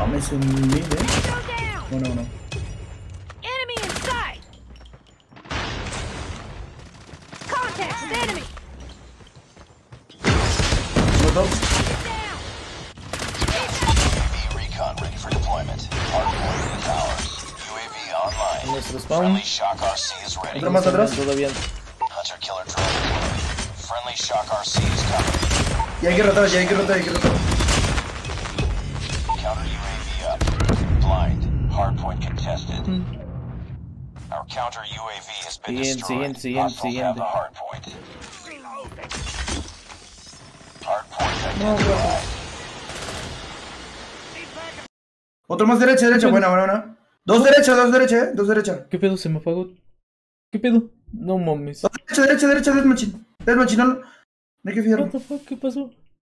mames, un mid, Bueno, no. Enemy inside. Contact with enemy. Moto. UAV recon ready for deployment. Hardpoint in the tower. UAV online. Nuestro spawn. Friendly Shock RC is ready. Otro más atrás. Todavía. Hunter killer drone deployed. Friendly Shock RC is coming. Ya hay que rotar, ya hay que rotar, hay que rotar. Counter UAV up. Blind. Hardpoint contested. Our counter UAV has been destroyed. Siguiente. Hostiles have the hardpoint. Hardpoint No, identified. Otro más derecha, buena. Dos derecha. ¿Qué pedo? Se me apagó. ¿Qué pedo? No mames. Derecha, Deathmatch, no hay que fijarlo. What the fuck? ¿Qué pasó?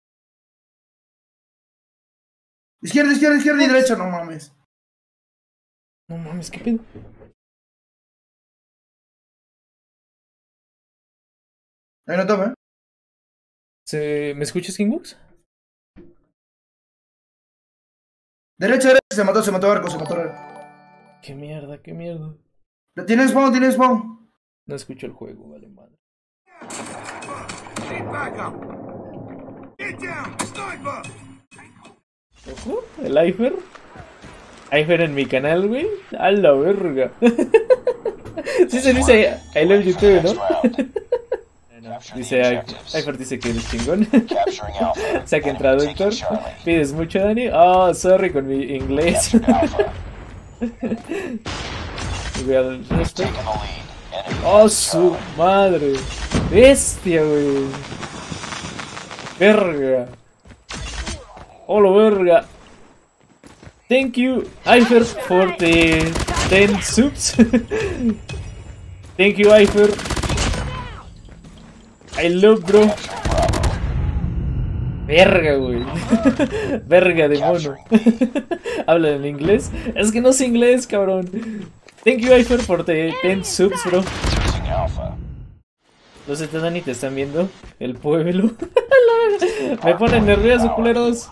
Izquierda y derecha, no mames. No mames, ¿qué pedo? Ahí no toma, ¿Me escuchas, Kingbox? Derecha, se mató Arco, ¿Qué mierda? Tiene spawn. No escucho el juego, vale madre. Ojo, el Aifer. Aifer en mi canal, güey. A la verga. Sí se dice I love you too, ¿no? Dice Aifer dice que eres chingón. Capturing Alpha. Saquen traductor. Taking Charlie. ¿Pides mucho, Dani? Oh, sorry con mi inglés. Captured Alpha. Cuidado el resto. Taking the lead. Enemy Oh, has su Charlie. madre. Bestia, güey. Verga. Oh, la verga. Thank you, Aifer, for the 10 subs. Thank you, Aifer. I love, bro. Verga, güey. Verga de mono. ¿Hablan en inglés? Es que no sé inglés, cabrón. Thank you, Aifer, for the 10 subs, bro. Using Alpha. Los de Dani te están viendo. El pueblo. Me ponen nervioso, culeros.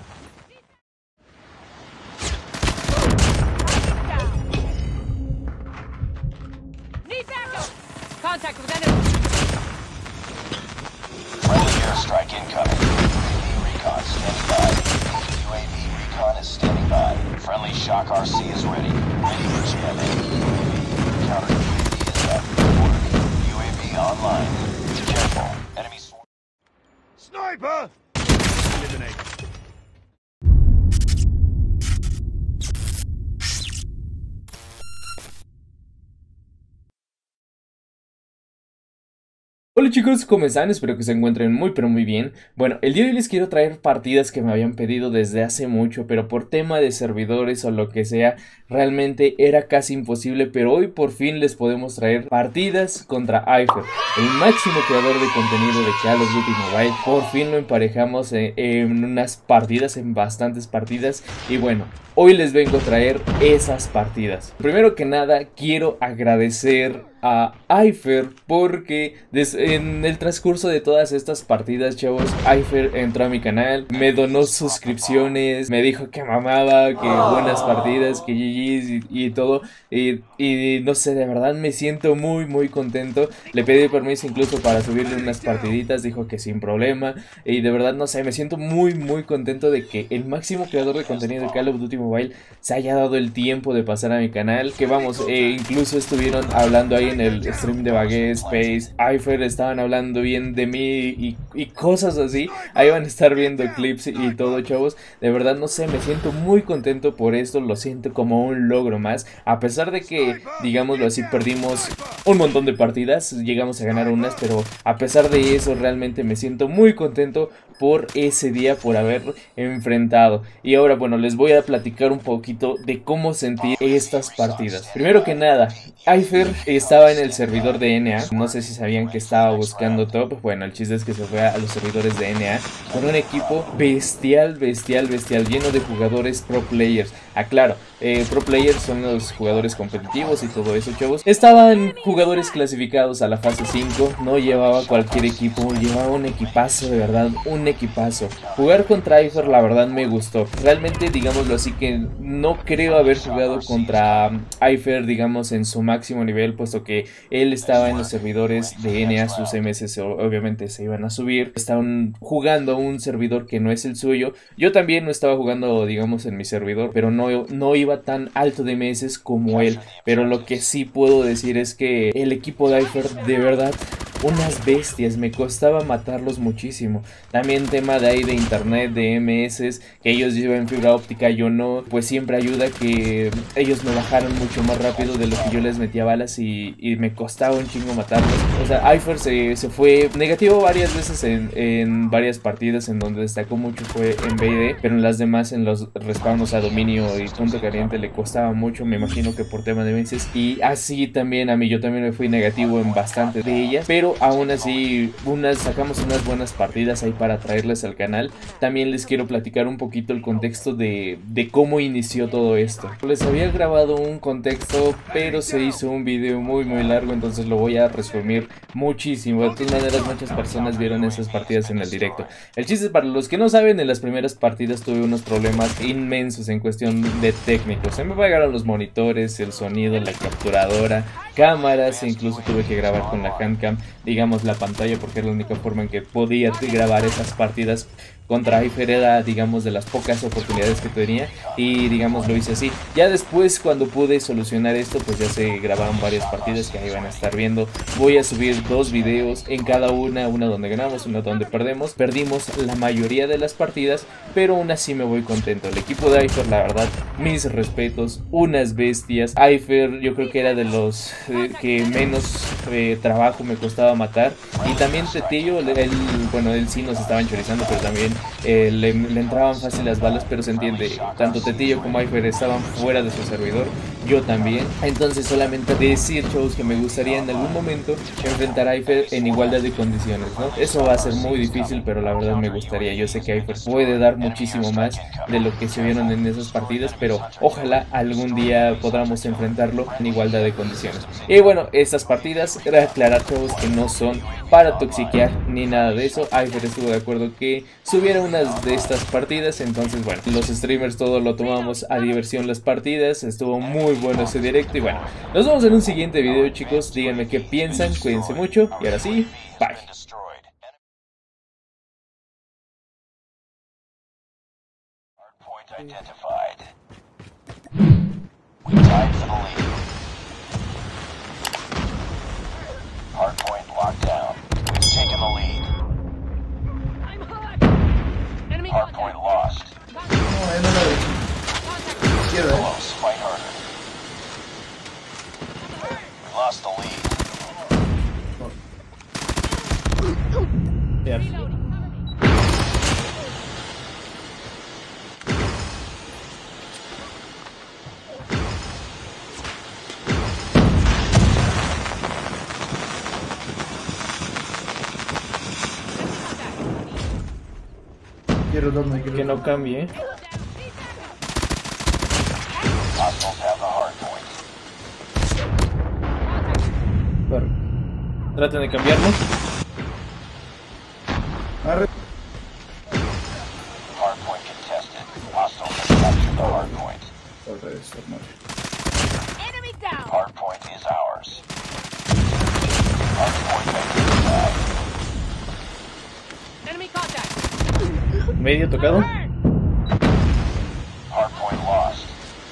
Need backup. Contact with enemy. Friendly airstrike incoming. UAV recon standing by. UAV recon is standing by. Friendly Shock RC is ready. Ready for jamming. Counter UAV is up. UAV online. Be careful. Enemy sniper! Eliminate. Hola chicos, ¿cómo están? Espero que se encuentren muy pero muy bien. Bueno, el día de hoy les quiero traer partidas que me habían pedido desde hace mucho, pero por tema de servidores o lo que sea, realmente era casi imposible, pero hoy por fin les podemos traer partidas contra Aifer, el máximo creador de contenido de Call of Duty Mobile. Por fin lo emparejamos en unas partidas, en bastantes partidas, y bueno, hoy les vengo a traer esas partidas. Primero que nada, quiero agradecer a Aifer porque en el transcurso de todas estas partidas, chavos, Aifer entró a mi canal, me donó suscripciones, me dijo que mamaba, que buenas partidas, que GG's y todo, y no sé, de verdad me siento muy contento. Le pedí permiso incluso para subirle unas partiditas, dijo que sin problema, y de verdad no sé, me siento muy contento de que el máximo creador de contenido de Call of Duty Mobile se haya dado el tiempo de pasar a mi canal, que vamos, incluso estuvieron hablando ahí en el stream de Baguette, Space, Aifer, estaban hablando bien de mí y cosas así. Ahí van a estar viendo clips y todo, chavos. De verdad no sé, me siento muy contento por esto, lo siento como un logro más, a pesar de que, digámoslo así, perdimos un montón de partidas, llegamos a ganar unas, pero a pesar de eso realmente me siento muy contento por ese día, por haber enfrentado. Y ahora bueno, les voy a platicar un poquito de cómo sentí estas partidas. Primero que nada, Aifer estaba en el servidor de NA, no sé si sabían que estaba buscando top. Bueno, el chiste es que se fue a los servidores de NA con un equipo bestial, lleno de jugadores pro players. Aclaro, pro players son los jugadores competitivos y todo eso, chavos. Estaban jugadores clasificados a la fase 5, no llevaba cualquier equipo, llevaba un equipazo, de verdad, un un equipazo. Jugar contra Ifer la verdad me gustó. Realmente, digámoslo así, que no creo haber jugado contra Ifer, digamos, en su máximo nivel, puesto que él estaba en los servidores de NA, sus MS obviamente se iban a subir. Estaban jugando un servidor que no es el suyo. Yo también no estaba jugando, digamos, en mi servidor, pero no iba tan alto de MS como él. Pero lo que sí puedo decir es que el equipo de Ifer, de verdad, unas bestias, me costaba matarlos muchísimo. También tema de ahí de internet, de MS, que ellos llevan fibra óptica, yo no, pues siempre ayuda que ellos me bajaran mucho más rápido de lo que yo les metía balas y me costaba un chingo matarlos. O sea, Ifer se fue negativo varias veces en varias partidas. En donde destacó mucho fue en BD, pero en las demás, en los respawns a dominio y punto caliente, le costaba mucho, me imagino que por tema de meses. Y así también a mí, yo también me fui negativo en bastante de ellas, pero aún así sacamos unas buenas partidas ahí para traerles al canal. También les quiero platicar un poquito el contexto de cómo inició todo esto. Les había grabado un contexto, pero se hizo un video muy largo, entonces lo voy a resumir muchísimo. De todas maneras, muchas personas vieron esas partidas en el directo. El chiste, para los que no saben, en las primeras partidas tuve unos problemas inmensos en cuestión de técnicos. Se me apagaron los monitores, el sonido, la capturadora, cámaras, e incluso tuve que grabar con la handcam, digamos, la pantalla, porque era la única forma en que podía grabar esas partidas. Contra Ifer era, digamos, de las pocas oportunidades que tenía y, digamos, lo hice así. Ya después, cuando pude solucionar esto, pues ya se grabaron varias partidas que ahí van a estar viendo. Voy a subir 2 videos en cada una donde ganamos, una donde perdemos. Perdimos la mayoría de las partidas, pero aún así me voy contento. El equipo de Ifer, la verdad, mis respetos, unas bestias. Ifer yo creo que era de los que menos trabajo me costaba matar. Y también Tetillo, él sí nos estaban chorizando, pero también le entraban fácil las balas, pero se entiende, tanto Tetillo como Ifer estaban fuera de su servidor, yo también. Entonces solamente decir, chavos, que me gustaría en algún momento enfrentar a Ifer en igualdad de condiciones, ¿no? Eso va a ser muy difícil, pero la verdad me gustaría. Yo sé que Ifer puede dar muchísimo más de lo que se vieron en esas partidas, pero ojalá algún día podamos enfrentarlo en igualdad de condiciones. Y bueno, estas partidas, era aclarar, chavos, que no son para toxiquear ni nada de eso. Ifer estuvo de acuerdo que subiera unas de estas partidas, entonces bueno, los streamers todo lo tomamos a diversión las partidas. Estuvo muy bueno ese directo y bueno, nos vemos en un siguiente video, chicos. Díganme qué piensan, cuídense mucho y ahora sí, bye. Hardpoint locked down. We've taken the lead. I'm hot. Enemy Hardpoint contact. lost. No, ahí no la vi. Izquierda, Close. Fight harder. We lost the lead. Reloading. Quiero dos, no quiero Que no cambie, Hostiles have the hardpoint. Traten de cambiarlo. Arre. Hardpoint contested. Hostiles have captured the hardpoint. Al revés, hermano. Enemy down. Hardpoint is ours. Hardpoint identified. Enemy contact. Medio tocado. Hardpoint lost.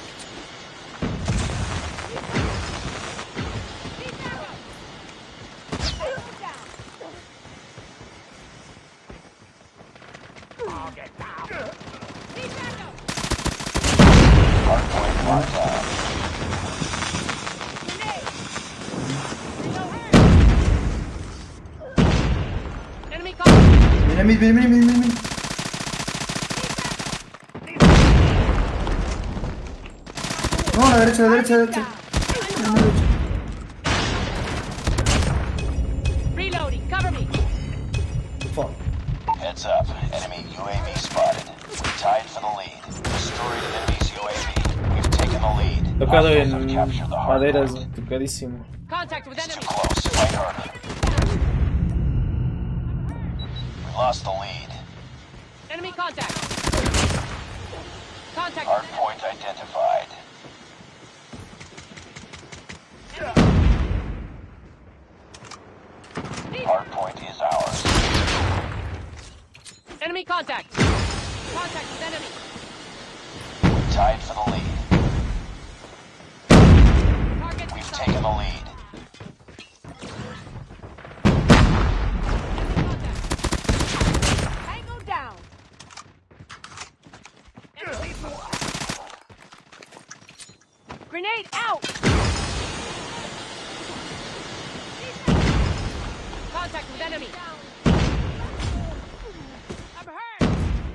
Hardpoint locked down. Enemy contact. Viene mid, viene mid. No, a la derecha, a la derecha. Reloading. Cover me. Fuck. Heads up. Enemy UAV spotted. We tied for the lead. Destroyed enemy's UAV. We've taken the lead. Tocado Hostiles en have captured the maderas, hardpoint. tocadísimo. Contact with It's too enemy. close. Fight harder. We lost the lead. Enemy contact. Contact. Hardpoint identified. Hardpoint is ours. Enemy contact. Contact with enemy. Tied for the lead. Target We've sighted. taken the lead. Tango down. Grenade out. Contact with enemy. I'm hurt.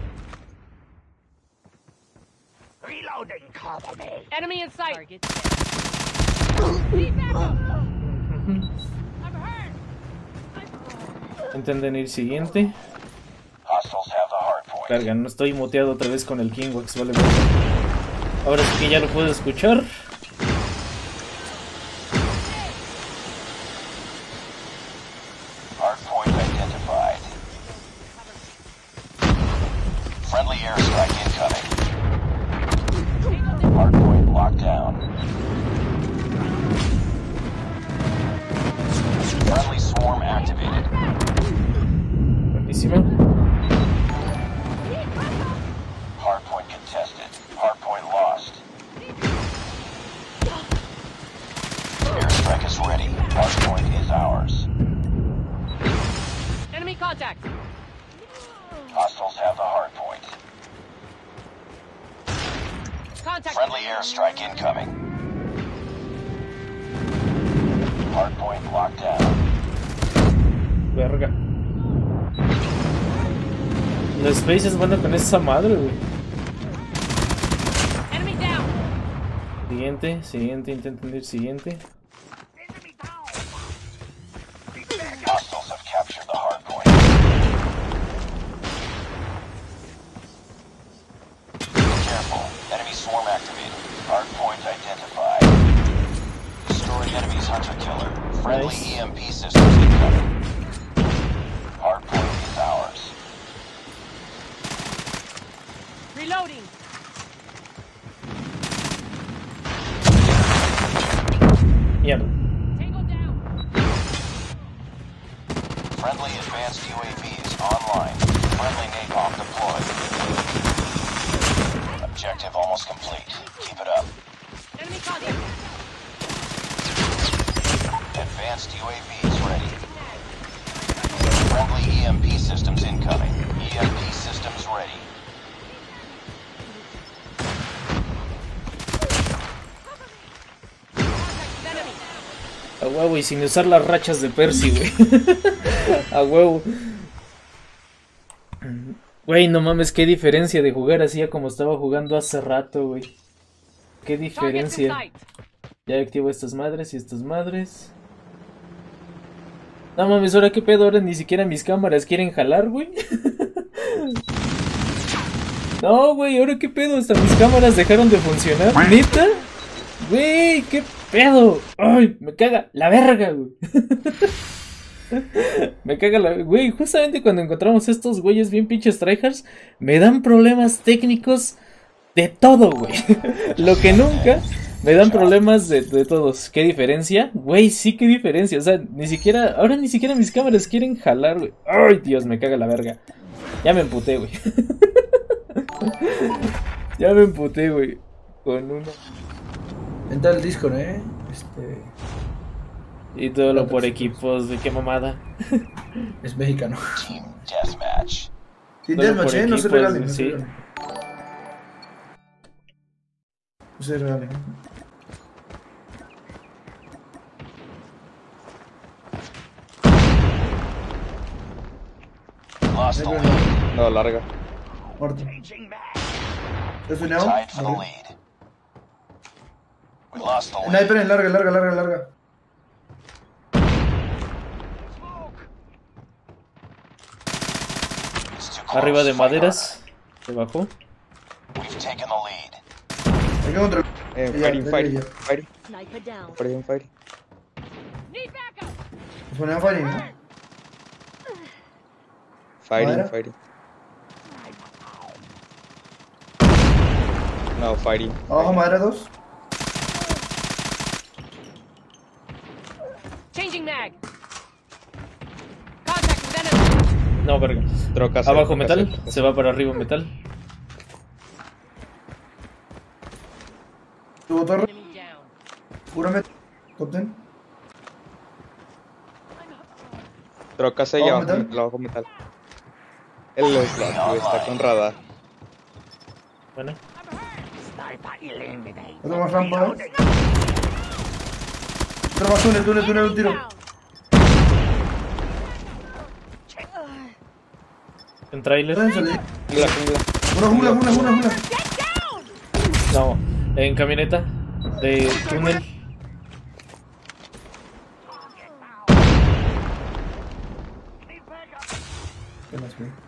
Reloading, cover me. Enemy in sight. Target. Need backup. I'm hurt. Intenten ir siguiente. Hostiles have the hardpoint. Carga, no estoy muteado otra vez con el Kingwax, vale. Ahora sí que ya lo puedo escuchar. Hardpoint identified. Friendly airstrike incoming. Hardpoint locked down. Friendly swarm activated. Buenísima. Hardpoint contested. Hardpoint lost. Airstrike is ready. Hardpoint is ours. Enemy contact. Hostiles have the hardpoint. Contact. Friendly airstrike incoming. Hardpoint locked down. Verga. La Space es bueno con esa madre, güey. Enemy down. Siguiente, siguiente, intenten ir siguiente. Hostiles have captured the hardpoint. Careful. Enemy swarm activated. Hardpoint identified. Destroy enemy's hunter-killer. Friendly Nice. EMP systems incoming. Hardpoint is ours. Reloading. Mierda. Tango down. Friendly advanced UAVs online. Friendly napalm deployed. Objective almost complete. Keep it up. Enemy contact. Advanced UAVs ready. Friendly EMP systems incoming. EMP systems ready. Contact with enemy. A huevo y sin usar las rachas de Percy, güey. A huevo. Güey, no mames, qué diferencia de jugar así a como estaba jugando hace rato, güey. Qué Target in diferencia. sight. Ya activo estas madres y estas madres. No mames, ahora qué pedo, ahora ni siquiera mis cámaras quieren jalar, güey. No, güey, ahora qué pedo, hasta mis cámaras dejaron de funcionar. ¿Neta? Güey, qué pedo. Ay, me caga la verga, güey. Me caga la... Güey, justamente cuando encontramos estos güeyes bien pinches tryhards, me dan problemas técnicos de todo, güey. Lo que nunca... Me dan problemas de todos. ¿Qué diferencia? Güey, sí, qué diferencia. O sea, ni siquiera... Ahora ni siquiera mis cámaras quieren jalar, güey. Ay, Dios, me caga la verga. Ya me emputé, güey. Ya me emputé, güey. Con uno. Entra el Discord, Y todo lo por equipos, de qué mamada. Es mexicano. Team Deathmatch. Sí, Solo Deathmatch, por no se equipos, regalen, no se sí. regalen. No se regalen. Lost the lead. No, larga. Muerto. ¿Es un neón? Tied for the lead. We lost the lead. Sniper en larga, larga, larga, larga. It's too close. Arriba de Fight maderas. Debajo. harder. We've taken the lead. Hay que controlar. Fighting, Ya, fighting, ya. fighting. Sniper down. Fighting, fighting. Need backup. Es un neón fighting, ¿no? Fighting, Madera. fighting. No, fighting. Abajo madera 2. Changing mag. Contact with enemy. No, verga. Troca C, Abajo troca metal. C, troca C. Se va para arriba metal. Tuvo torre. Enemy down. Pura top 10. Troca C y ¿Abajo abajo metal? metal, abajo metal. El slot, güey, está con radar. Bueno. Sniper eliminated. Otro más rampa. Otro más túnel, un tiro. En trailer. Pueden salir. Jungla, jungla. Una jungla. No. En camioneta. De túnel. ¿Qué más, güey?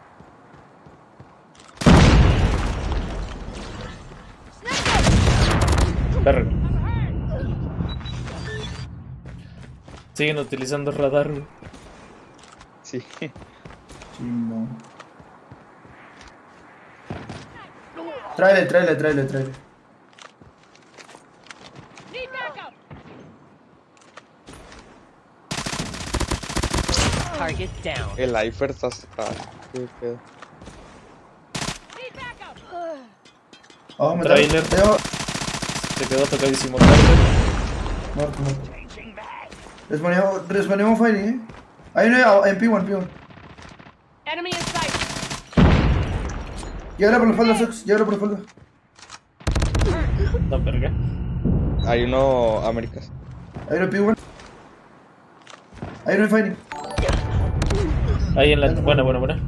Verga. Siguen utilizando radar, güey. Sí. Chimón. Trailer. Need backup. Target down. El Ifer está... ¿Qué pedo? Need backup. Abajo metal. Trailer. Dejo. Se quedó tocadísimo trailer. Muerto. Respawnemos fighting, Hay uno en P1. Enemy in sight. Llévala por la espalda, Sox. No, verga. Hay uno Américas. Hay uno en P1. Hay uno en fighting. Ahí en la. Buena.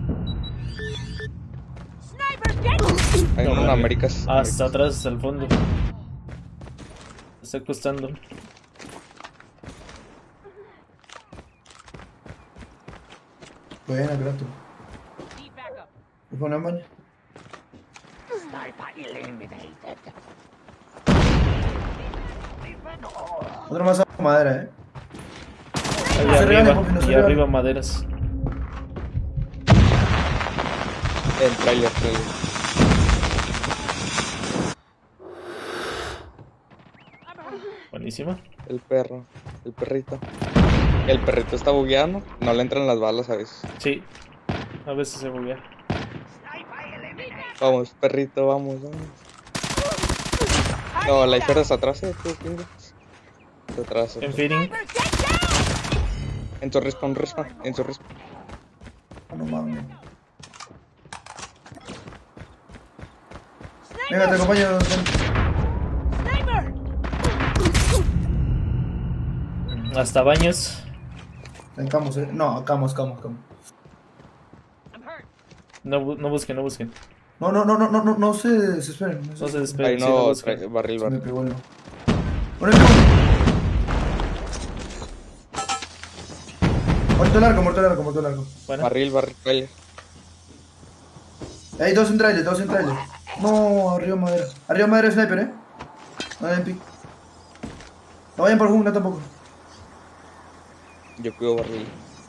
Sniper dead. Hay No, uno en verga. Américas. Hasta atrás, hasta el fondo. Está costando. Buena, grato. Need backup. Me pone en baño. Sniper eliminated. Otro más abajo, madera, Ahí No se regalen, arriba. porque no se Y regalen. arriba maderas. En trailer. Buenísima. El perro. El perrito. El perrito está bugueando. No le entran las balas a veces. Sí. A veces se buguea. Vamos, perrito, vamos. No, la Ifer está atrás, tú, Kingo. Está atrás. En feeding. En su respawn. No mames. Venga, te acompaño. Sniper. Hasta baños. Vencamos, No, camos. I'm hurt. No busquen. No se desesperen. No se Ahí despeguen. sí, no, busquen. barril. Me pegó el no. Bueno, muerto largo. Bueno. Barril, trailer. Hay dos en trailer. No, arriba madera sniper, No vayan pick. No vayan por jungla tampoco. Yo cuido barril.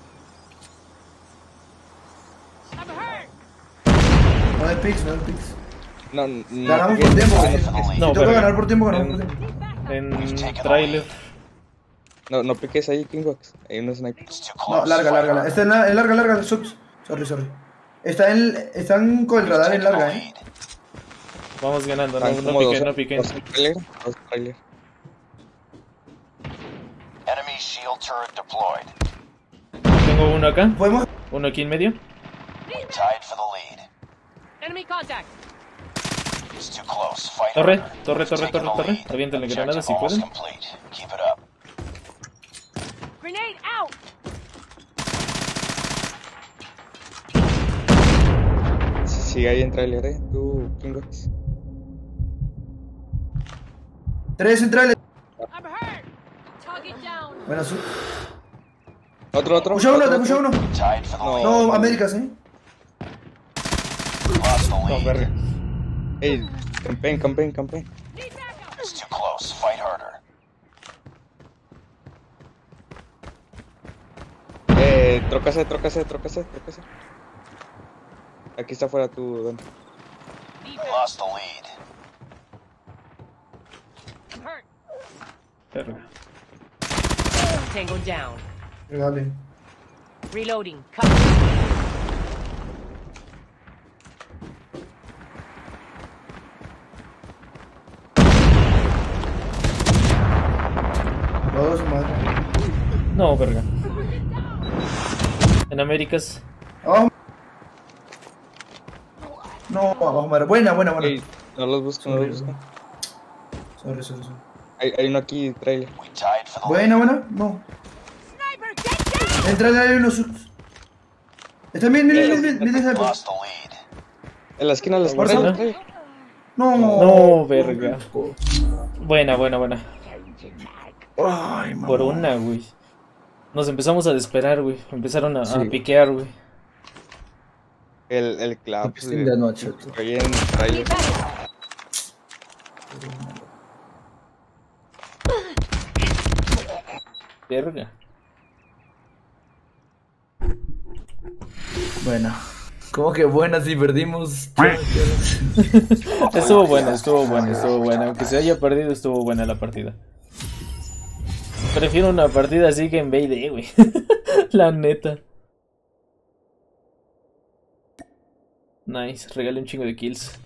I'm hurt. No hay picks. No, Ganamos por tiempo, güey. No, Si toca pero- ganar por tiempo, ganamos por tiempo. En trailer. No piques ahí, Kingwax. Hay un sniper. It's too No, close. larga. Está en larga, Sox. Sorry. Están con el radar en larga, Vamos ganando. Están No como piquen, no piquen. dos trailer. Enemy shield turret deployed. Tengo uno acá. ¿Podemos? Uno aquí en medio. Tied for the lead. Enemy contact. It's too close. Fight Torre. harder. Torre. Taking the lead. Aviéntenle Objective granadas si almost pueden. complete. Keep it up. Grenade out. Sigue ahí en trailer, tú, Kingwax. 3 en trailer. I'm hurt. Target down. Bueno, Sox. Otro. Te puso uno. Tied for the lead. No, Américas, Lost the No, lead. verga. Ey, campaign. Need backup. It's too close. Fight harder. Trócase. Aquí está afuera tú, Don. Need Lost the lead. hurt. Verga. Tango down. Regalen. Reloading. Cover. Dos, madre. No, verga. En Américas. Abajo. No, abajo, madre. Buena, buena, buena. Ey, no los busco, no los busco. Sorry, sorry, sorry. Hay uno aquí, trailer. We tied for the Buena, buena. No. Sniper, get down! Entra ahí unos. Está bien, mira, mira, mira, mira, mira. lost the lead. En la esquina de la ¿Por trailer, eso? trailer. No. No, verga. Buena, buena, buena. Ay, mamá. Por una, güey. Nos empezamos a desesperar, güey. Empezaron a Sí. piquear, güey. El clap. Estoy de noche. Ahí en trailer. Verga. Buena. ¿Cómo que buena si perdimos? Estuvo buena, estuvo buena, estuvo buena. Aunque se haya perdido, estuvo buena la partida. Prefiero una partida así que en BD, güey. La neta. Nice, regalé un chingo de kills.